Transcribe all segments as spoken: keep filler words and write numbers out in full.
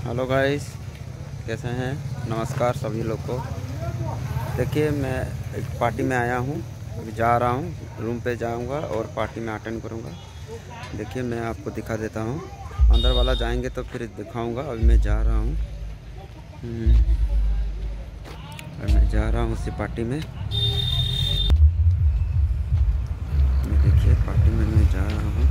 Hello guys, कैसे हैं? नमस्कार सभी लोग को। देखिए, मैं एक पार्टी में आया हूँ, अभी जा रहा हूँ, रूम पे जाऊँगा और पार्टी में अटेंड करूँगा। देखिए, मैं आपको दिखा देता हूँ, अंदर वाला जाएंगे तो फिर दिखाऊँगा। अभी मैं जा रहा हूँ और मैं जा रहा हूँ उसी पार्टी में। देखिए, पार्टी में मैं जा रहा हूँ।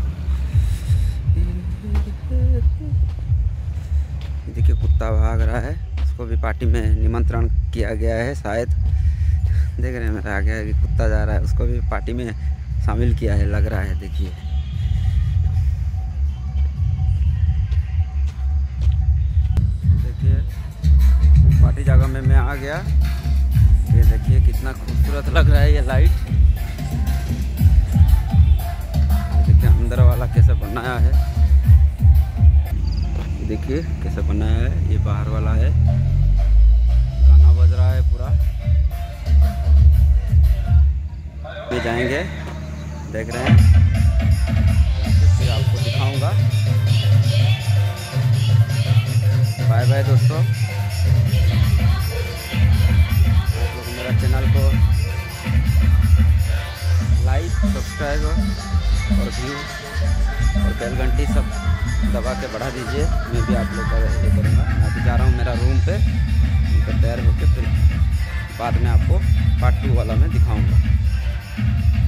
देखिए, कुत्ता भाग रहा है, उसको भी पार्टी में निमंत्रण किया गया है शायद। देख रहे हैं मेरा आगे आगे कुत्ता जा रहा है, उसको भी पार्टी में शामिल किया है लग रहा है। देखिए देखिए पार्टी जगह में मैं आ गया। ये देखिए कितना खूबसूरत लग रहा है ये लाइट। देखिए अंदर वाला कैसे बनाया है, देखिए कैसे बनाया है। ये बाहर वाला है, गाना बज रहा है पूरा। ये जाएंगे, देख रहे हैं, फिर आपको दिखाऊंगा। बाय बाय दोस्तों। आप लोग मेरा चैनल को लाइक, सब्सक्राइब और व्यू और बेल घंटी सब दबा के बढ़ा दीजिए। मैं भी आप लोग का ये करूँगा। मैं अभी जा रहा हूँ मेरा रूम पे, तैयार होकर फिर बाद में आपको पार्ट टू वाला में दिखाऊंगा।